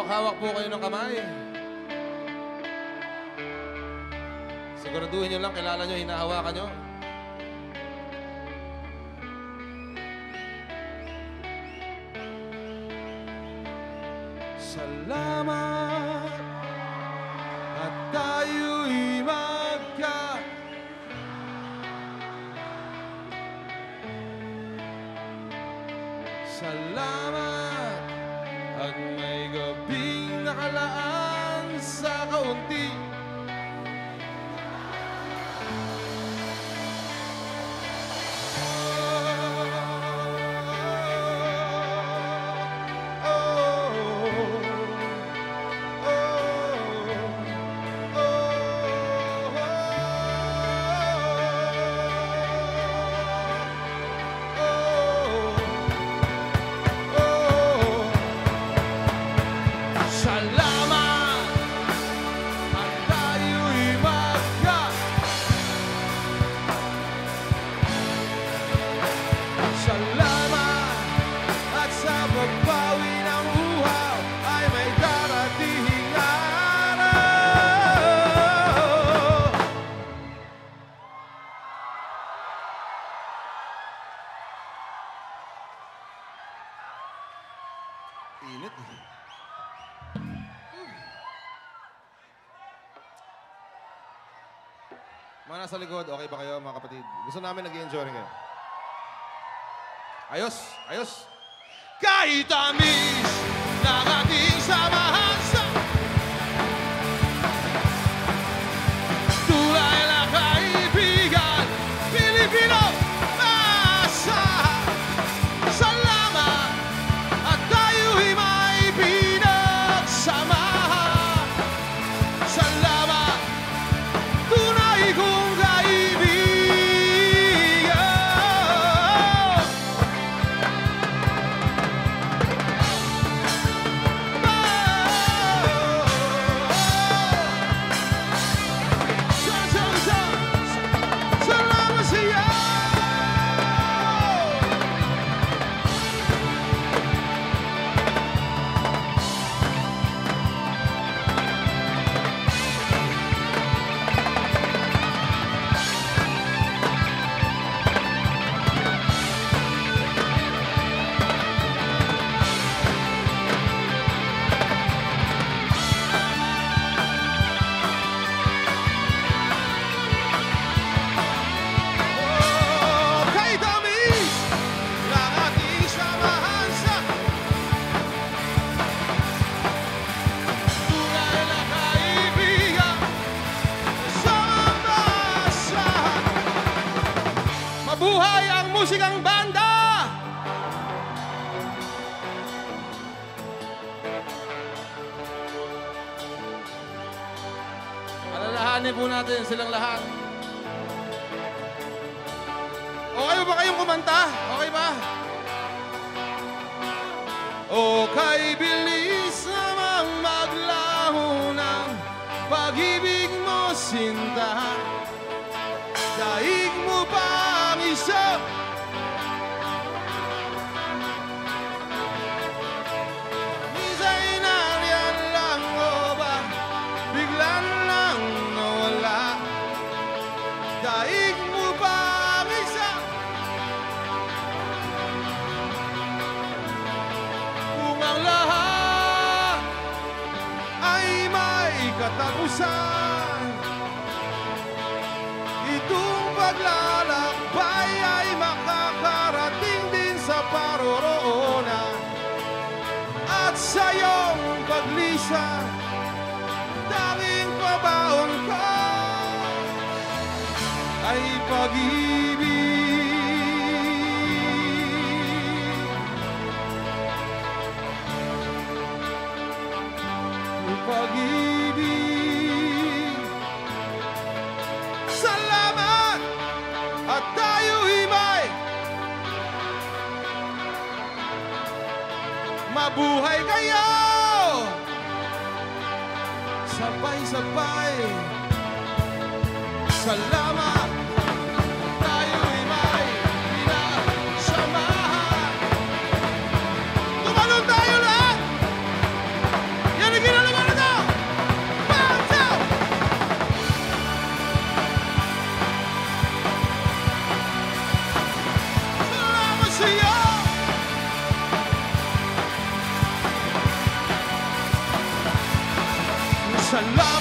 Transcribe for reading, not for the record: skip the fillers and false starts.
Hawak-hawak po kayo ng kamay. Siguraduhin nyo lang, kilala nyo, hinahawakan nyo. Salamat at tayo'y Salamat at may gabing nakalaan sa kaunti. Init. Mga nasa likod, okay ba kayo mga kapatid? Gusto namin nag-i-enjoy rin kayo. Ayos, ayos. Kahit tamis ng ating samahan sa tunay na kaibigan, Pilipino, maasahan. Salamat at tayo'y may pinagsamahan. Salamat, tunay kong kaibigan. Salamat sa iyo. Kay tamis ng ating samahan sa tunay na kaibigan, samang-masahan. Mabuhay ang musikang banda! Alalahanin po natin silang lahat. Okay ba kayong kumanta? Okay ba? O kay bilis namang maglaho ng pag-ibig mo, sinta. Daig mo pa ang isa. Minsan nariyan lang o ba biglan lang nawala. Daig mo pa ang isa. Kung ang lahat ay may katapusan, itong paglalakbay ay makakarating din sa paroroonan. At sa iyong paglisa, tanging pabaon ko ay pag-ibig. Pag-ibig. Salamat at tayo'y may mabuhay kayo sabay-sabay. Salamat at tayo'y may pinagsamahan. Tumalon tayo lahat. Alam